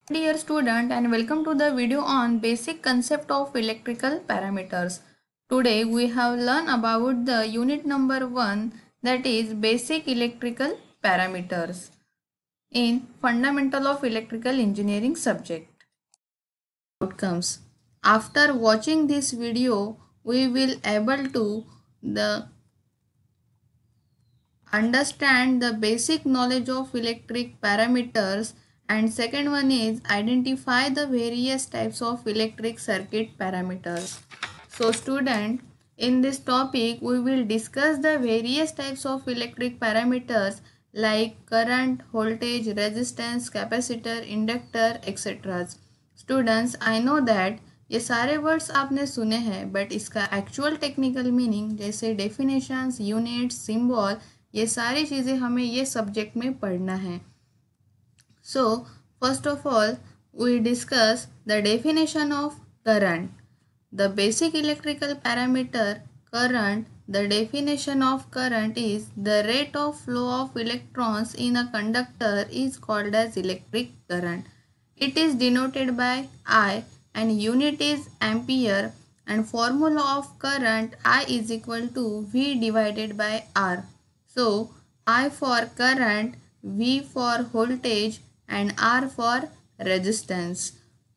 Dear student, and welcome to the video on basic concept of electrical parameters. Today we have learned about the unit number 1, that is basic electrical parameters in fundamental of electrical engineering subject. Outcomes. After watching this video, we will able to the understand the basic knowledge of electric parameters, and second one is identify the various types of electric circuit parameters. So student, in this topic we will discuss the various types of electric parameters like current, voltage, resistance, capacitor, inductor, etc. Students, I know that ये सारे words आपने सुने हैं, but इसका actual technical meaning जैसे definitions, units, symbol, ये सारी चीज़ें हमें ये सब्जेक्ट में पढ़ना है. So first of all we discuss the definition of current. The basic electrical parameter current. The definition of current is the rate of flow of electrons in a conductor is called as electric current. It is denoted by I and unit is ampere, and formula of current I is equal to V divided by R. So I for current, V for voltage and R for resistance.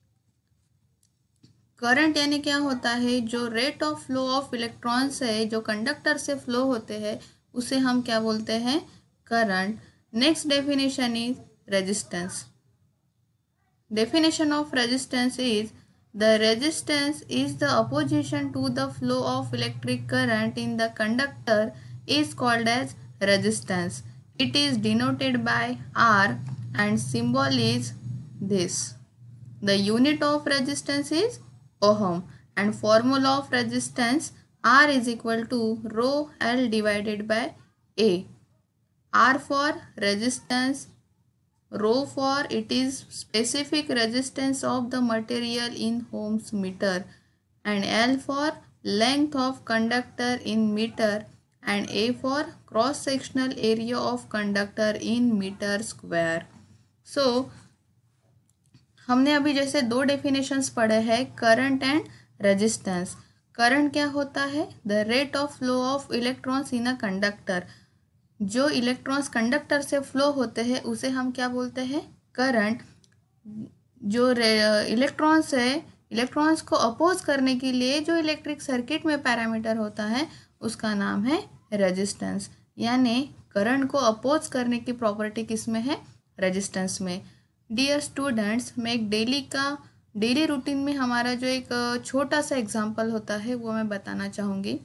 Current यानी क्या होता है, जो rate of flow of electrons है जो conductor से flow होते हैं उसे हम क्या बोलते हैं, current. Next definition is resistance. Definition of resistance is the resistance is the opposition to the flow of electric current in the conductor is called as resistance. It is denoted by R and symbol is this. The unit of resistance is ohm and formula of resistance R is equal to rho L divided by A. R for resistance, rho for it is specific resistance of the material in ohms meter, and L for length of conductor in meter, and A for cross sectional area of conductor in meter square. So हमने अभी जैसे दो definitions पढ़े हैं, current and resistance. Current क्या होता है, the rate of flow of electrons in a conductor. जो इलेक्ट्रॉन्स कंडक्टर से फ्लो होते हैं उसे हम क्या बोलते हैं, करंट. जो इलेक्ट्रॉन्स है, इलेक्ट्रॉन्स को अपोज करने के लिए जो इलेक्ट्रिक सर्किट में पैरामीटर होता है उसका नाम है रेजिस्टेंस. यानी करंट को अपोज करने की प्रॉपर्टी किस में है, रेजिस्टेंस में. डियर स्टूडेंट्स, मैं एक डेली रूटीन में हमारा जो एक छोटा सा एग्जांपल होता है वो मैं बताना चाहूँगी.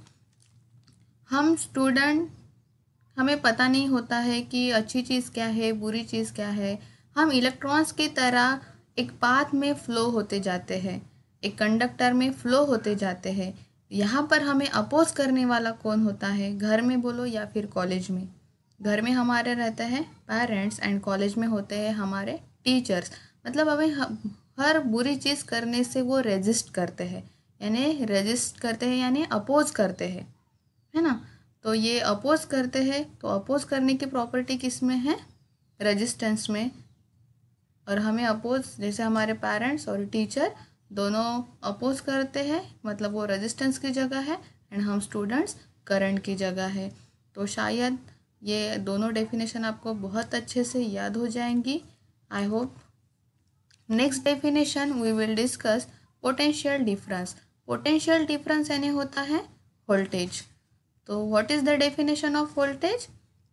हम स्टूडेंट, हमें पता नहीं होता है कि अच्छी चीज़ क्या है, बुरी चीज़ क्या है. हम इलेक्ट्रॉन्स की तरह एक पाथ में फ़्लो होते जाते हैं, एक कंडक्टर में फ़्लो होते जाते हैं. यहाँ पर हमें अपोज करने वाला कौन होता है, घर में बोलो या फिर कॉलेज में. घर में हमारे रहते हैं पेरेंट्स एंड कॉलेज में होते हैं हमारे टीचर्स. मतलब हमें हर बुरी चीज़ करने से वो रेजिस्ट करते हैं, यानी रेजिस्ट करते हैं यानी अपोज करते हैं, है ना. तो ये अपोज करते हैं, तो अपोज करने की प्रॉपर्टी किस में है, रेजिस्टेंस में. और हमें अपोज, जैसे हमारे पेरेंट्स और टीचर दोनों अपोज करते हैं, मतलब वो रेजिस्टेंस की जगह है एंड हम स्टूडेंट्स करंट की जगह है. तो शायद ये दोनों डेफिनेशन आपको बहुत अच्छे से याद हो जाएंगी, I hope. Next definition we will discuss potential difference. Potential difference यानी होता है वोल्टेज. तो what is the definition of voltage,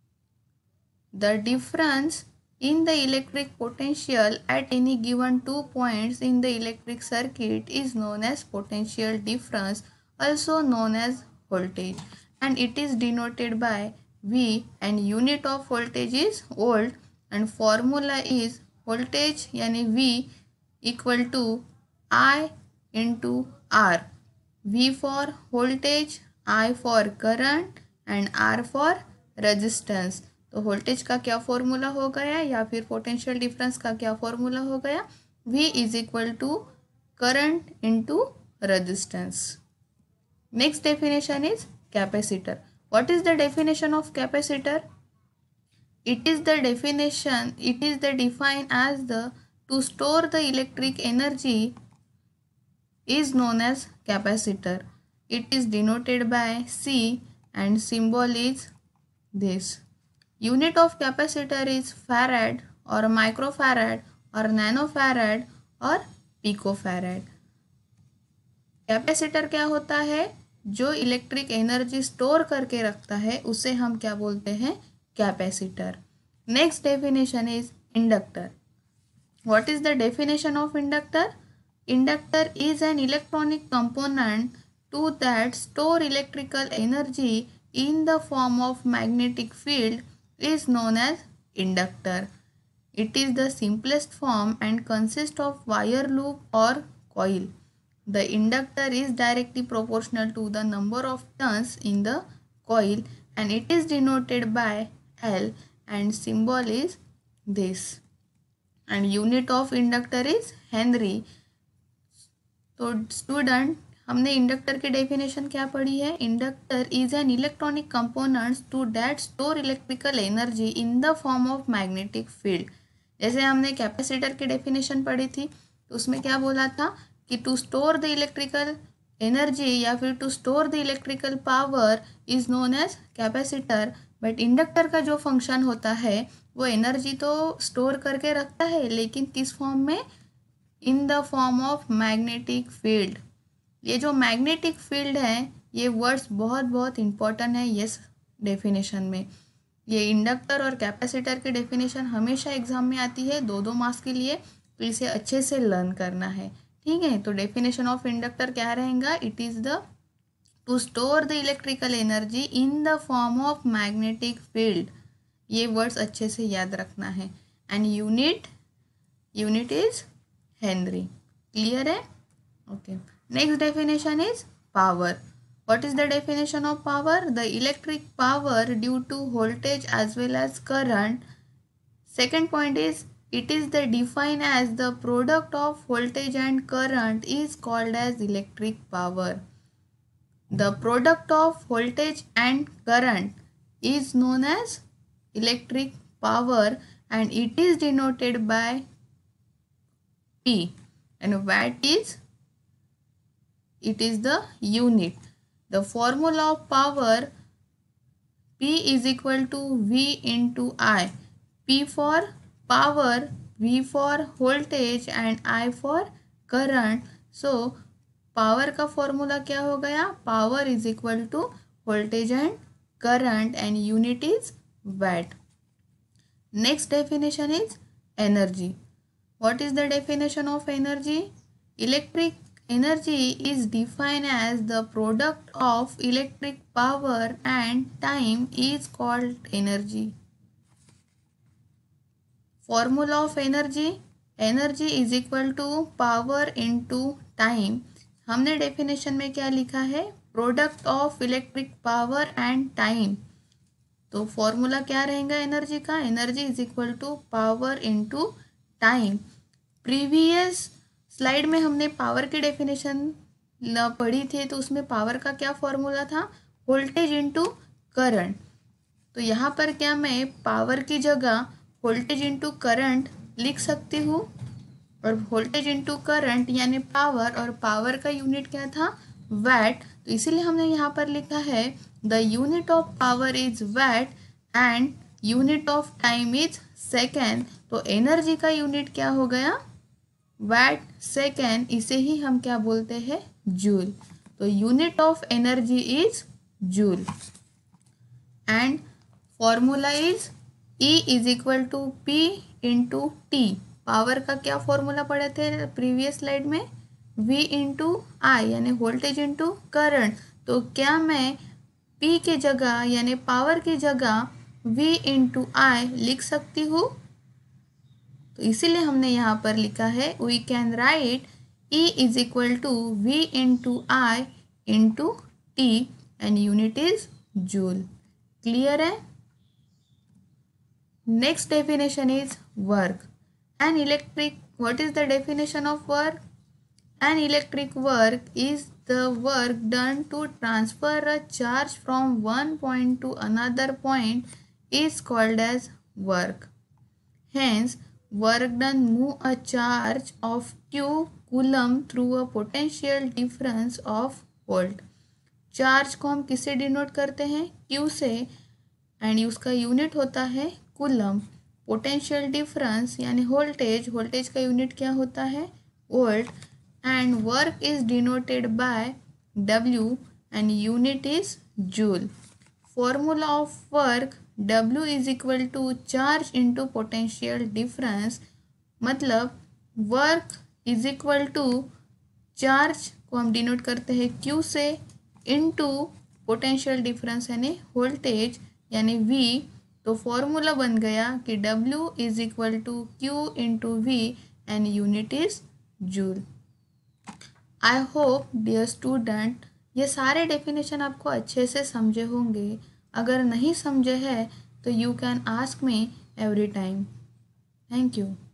the difference in the electric potential at any given 2 points in the electric circuit is known as potential difference, also known as voltage, and it is denoted by V, and unit of voltage is volt, and formula is voltage यानी V equal to I into R. V for voltage, I for current and R for resistance. तो voltage का क्या formula हो गया या फिर potential difference का क्या फॉर्मूला हो गया, V is equal to current into resistance. Next definition is capacitor. What is the definition of capacitor, it is the define as the to store the electric energy is known as capacitor. It is denoted by C and symbol is this. Unit of capacitor is farad or microfarad or nanofarad और picofarad. Capacitor क्या होता है? जो electric energy store करके रखता है उसे हम क्या बोलते हैं? Capacitor. Next definition is inductor. What is the definition of inductor? Inductor is an electronic component to that store electrical energy in the form of magnetic field is known as inductor. It is the simplest form and consists of wire loop or coil. The inductor is directly proportional to the number of turns in the coil and it is denoted by L and symbol is this. And unit of inductor is Henry. तो student, हमने inductor की definition क्या पढ़ी है? Inductor is an electronic components to that store electrical energy in the form of magnetic field. जैसे हमने capacitor की definition पढ़ी थी तो उसमें क्या बोला था कि to store the electrical energy या फिर to store the electrical power is known as capacitor. But inductor का जो फंक्शन होता है वो एनर्जी तो स्टोर करके रखता है, लेकिन किस फॉर्म में? In the form of magnetic field. ये जो मैग्नेटिक फील्ड है ये वर्ड्स बहुत बहुत इंपॉर्टेंट है ये डेफिनेशन में. ये इंडक्टर और कैपेसिटर की डेफिनेशन हमेशा एग्जाम में आती है 2-2 मार्क्स के लिए, तो इसे अच्छे से लर्न करना है. ठीक है, तो डेफिनेशन ऑफ इंडक्टर क्या रहेगा? It is the to store the electrical energy in the form of magnetic field. ये वर्ड्स अच्छे से याद रखना है. And unit is Henry. Clear है? Okay. Next definition is power. What is the definition of power? The electric power due to voltage as well as current. Second point is it is the defined as the product of voltage and current is called as electric power. The product of voltage and current is known as electric power and it is denoted by P and watt is the unit. The formula of power P is equal to V into I. P for power, V for voltage and I for current. So power का formula क्या हो गया? Power is equal to voltage and current and unit is watt. Next definition is energy. What is the definition of energy? Electric energy is defined as the product of electric power and time is called energy. Formula of energy. Energy is equal to power into time. हमने definition में क्या लिखा है? Product of electric power and time. तो formula क्या रहेगा energy का? Energy is equal to power into time. Previous slide में हमने पावर की डेफिनेशन पढ़ी थी तो उसमें पावर का क्या फॉर्मूला था? Voltage into current. तो यहाँ पर क्या मैं पावर की जगह वोल्टेज इनटू करंट लिख सकती हूँ? और वोल्टेज इनटू करंट यानी पावर, और पावर का यूनिट क्या था? वैट. तो इसीलिए हमने यहाँ पर लिखा है the unit of power is watt and unit of time is second. तो एनर्जी का यूनिट क्या हो गया? Watt second. इसे ही हम क्या बोलते हैं? जूल. तो unit of energy is joule and formula is E is equal to P into T. Power का क्या फॉर्मूला पढ़े थे प्रीवियस स्लाइड में? V इंटू आई यानी वोल्टेज इंटू करंट. तो क्या मैं P की जगह यानी पावर की जगह V इंटू आई लिख सकती हूँ? तो इसीलिए हमने यहाँ पर लिखा है we can write E is equal to V into I into T and unit is joule. Clear है? Next definition is work. An electric, what is the definition of work? An electric work is the work done to transfer a charge from one point to another point is called as work. Hence, work done move a charge of q coulomb through a potential difference of volt. Charge को हम किससे denote करते हैं? q से, and उसका unit होता है coulomb. Potential difference यानी वोल्टेज, वोल्टेज का यूनिट क्या होता है? Volt. And work is denoted by W and unit is joule. Formula of work W is equal to charge into potential difference, मतलब work is equal to charge को हम denote करते हैं Q से इंटू पोटेंशियल डिफरेंस यानी voltage यानी V। तो formula बन गया कि W is equal to Q into V and unit is joule. I hope dear student ये सारे डेफिनेशन आपको अच्छे से समझे होंगे। अगर नहीं समझे हैं तो you can ask me every time. Thank you.